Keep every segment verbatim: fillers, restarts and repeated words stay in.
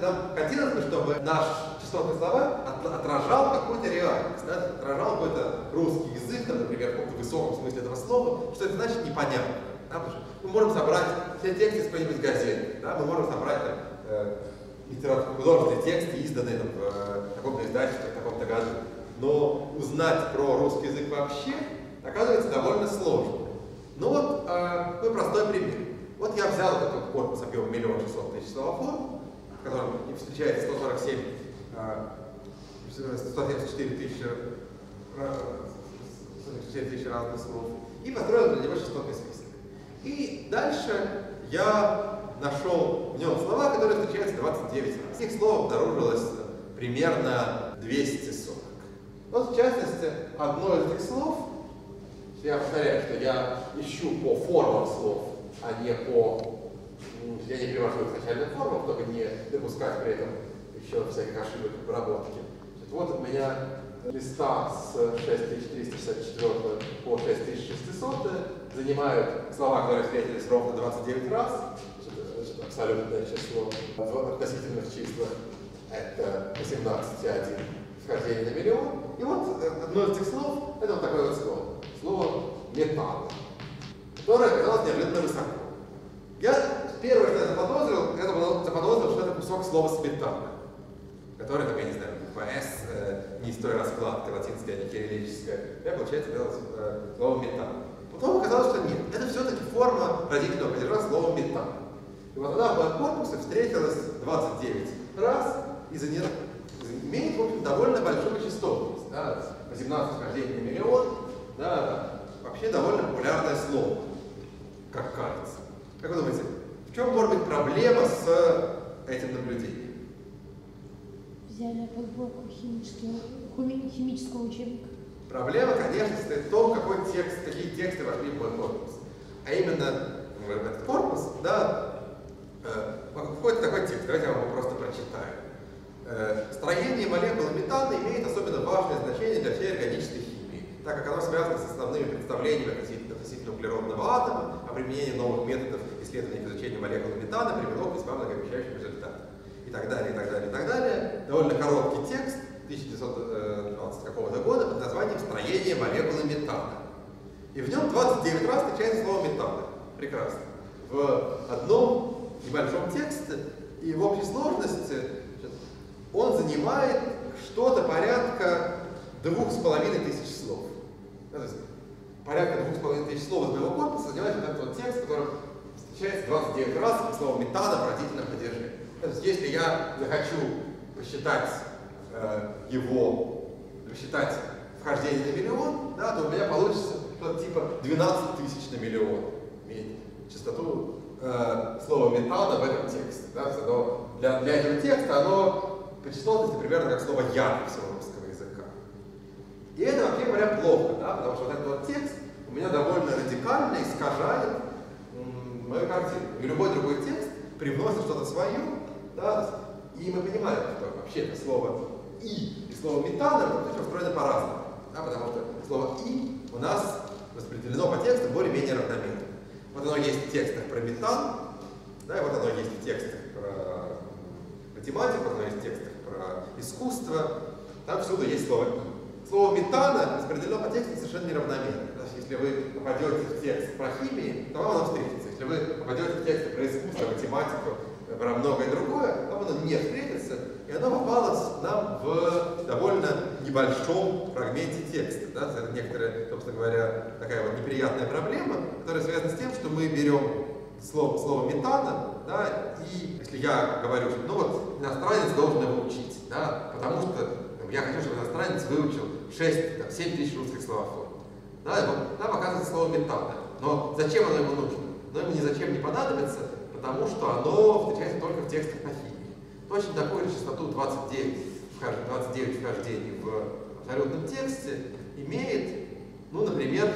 нам хотелось бы, чтобы наш частотный словарь отражал какую-то реальность, да, отражал какой-то русский язык, например, в каком-то высоком смысле этого слова, что это значит непонятно. Да, потому что мы можем собрать все тексты из какой-нибудь газеты, да, мы можем собрать там, э, художественные тексты, изданные там, в таком-то издательстве, в таком-то году. Но узнать про русский язык вообще оказывается довольно сложно. Ну вот, э, ну, простой пример. Вот я взял этот корпус объемом миллион шестьсот тысяч словоформ, в котором встречается сто сорок семь, сто семьдесят четыре тысячи разных слов, и построил для него частотный список. И дальше я нашел в нем слова, которые встречаются двадцать девять раз. Этих слов обнаружилось примерно двести сорок. Вот, в частности, одно из этих слов, я повторяю, что я ищу по формам слов, а не по... Я не привожу их начальным формам, чтобы не допускать при этом еще всяких ошибок в обработке. Вот у меня листа с шесть тысяч триста шестьдесят четыре по шесть тысяч шестьсот занимают слова, которые встретились ровно двадцать девять раз, что абсолютное число в относительных числах. Это восемнадцать и один вхождение на миллион. И вот одно из этих слов, это вот такое вот слово. Слово металл, которое оказалось неожиданно высоко. Я первое, что я заподозрил, это было заподозрил, что это кусок слова сметана, который, как я не знаю, буква «С» э, не из той раскладки, латинская, а не кириллическая. Я, получается, делал э, слово металл. Потом оказалось, что нет. Это все-таки форма родительного падежа слова металл. И вот она в моем корпусе встретилась двадцать девять раз и за нее имеет, в общем, довольно большую частотность. Да? восемнадцать вхождений на миллион. Да, вообще довольно популярное слово, как кажется. Как вы думаете, в чем может быть проблема с этим наблюдением? Взяли подборку химического, химического учебника. Проблема, конечно, состоит в том, какой текст, какие тексты вошли в мой корпус. А именно в этот корпус, да, входит такой текст. Давайте я вам его просто прочитаю. Строение молекулы метана имеет особенно важное значение для всей органической химии, так как оно связано с основными представлениями относительно, относительно углеродного атома, а применение новых методов исследования и изучения молекулы метана привело к весьма многообещающим результатам. И так далее, и так далее, и так далее. Довольно короткий текст тысяча девятьсот двадцатого какого-то года под названием «Строение молекулы метана». И в нем двадцать девять раз встречается слово метана. Прекрасно. В одном небольшом тексте и в общей сложности он занимает что-то порядка двух с половиной тысяч слов. То есть порядка двух с половиной тысяч слов из моего корпуса занимает вот этот вот текст, в котором встречается двадцать девять раз слово метана в родительном падеже. То есть если я захочу посчитать э, его, посчитать вхождение на миллион, да, то у меня получится что-то типа двенадцать тысяч на миллион. Иметь частоту э, слова метана в этом тексте. Да, но для, для этого текста оно по частотности примерно как слово «яд» всего русского языка. И это, вообще говоря, плохо, да, потому что вот этот вот текст у меня довольно радикально искажает м, мою картину. И любой другой текст привносит что-то свое, да, и мы понимаем, что вообще это слово «и» и слово «метана» устроено по-разному, да, потому что слово «и» у нас распределено по тексту более-менее равномерно. Вот оно есть в текстах про метан, да, и вот оно есть в текстах про математику, оно есть в текстах про искусство, там всюду есть слово «и». Слово «метана» распределено по тексту совершенно неравномерно. То есть, если вы попадете в текст про химию, то вам оно встретится. Если вы попадете в текст про искусство, математику, про многое другое, там оно не встретится, и оно попалось нам в довольно небольшом фрагменте текста. Да? Это некоторая, собственно говоря, такая вот неприятная проблема, которая связана с тем, что мы берем слово, слово метана, да, и если я говорю, что ну вот иностранец должен его учить, да, потому что ну, я хочу, чтобы иностранец выучил шесть-семь тысяч русских словоформ. Да, и вот там оказывается слово метана. Но зачем оно ему нужно? Оно ему ни зачем не понадобится, потому что оно встречается только в текстах по химии. Точно такую же частоту двадцать девять, двадцать девять вхождений в абсолютном тексте имеет, ну, например,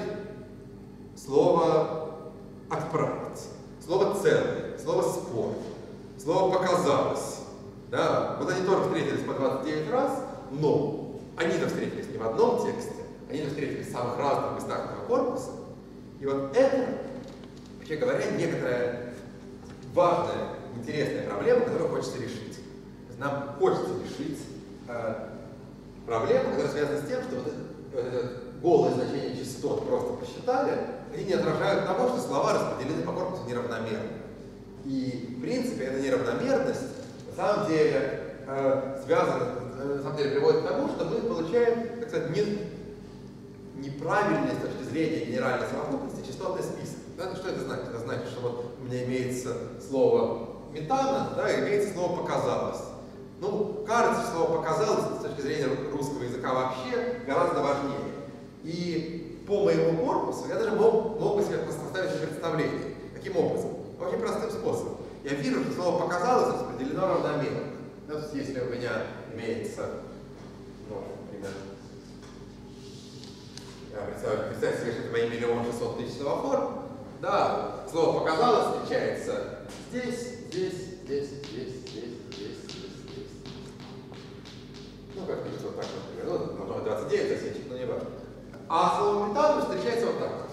слово «отправить», слово «целый», слово «спор», слово «показалось». Да? Вот они тоже встретились по двадцать девять раз, но они-то встретились не в одном тексте, они-то встретились в самых разных местах этого корпуса. И вот это, вообще говоря, некоторая важная, интересная проблема, которую хочется решить. нам хочется решить э, проблему, которая связана с тем, что вот это, вот это голое значение частот просто посчитали, они не отражают того, что слова распределены по корпусу неравномерно. И, в принципе, эта неравномерность на самом деле э, связана, э, на самом деле приводит к тому, что мы получаем, так сказать, не, неправильный с точки зрения генеральной совокупности частотный список. Да? Что это значит? Это значит, что вот у меня имеется слово метана, да, и имеется слово показалось. Ну, кажется, что слово показалось с точки зрения русского языка вообще гораздо важнее. И по моему корпусу я даже мог, мог бы себе составить представление. Каким образом? Очень простым способом. Я вижу, что слово «показалось» распределено равномерно. То есть, если у меня имеется, ну, например, представьте, представьте себе, что это мои миллион шестьсот тысяч словоформ, да, слово «показалось» встречается здесь, здесь, здесь, здесь, здесь, здесь, здесь, здесь. Ну, как-нибудь вот так, например. Ну, можно двадцать девять засечек, но не важно. А слово «метан» встречается вот так вот.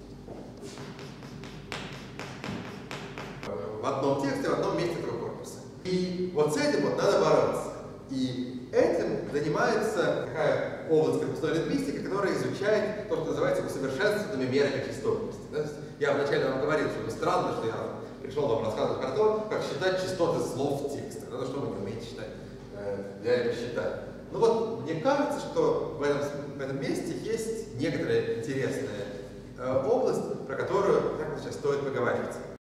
В одном тексте, в одном месте этого корпуса. И вот с этим вот надо бороться. И этим занимается такая область корпусной лингвистики, которая изучает то, что называется усовершенствованными мерами частотности. Да? Я вначале вам говорил, что странно, что я пришел вам рассказывать про то, как считать частоты слов текста. Ну, что вы не умеете считать, для этого считать. Ну вот, мне кажется, что в этом, в этом месте есть некоторая интересная э, область, про которую, так, сейчас стоит поговорить.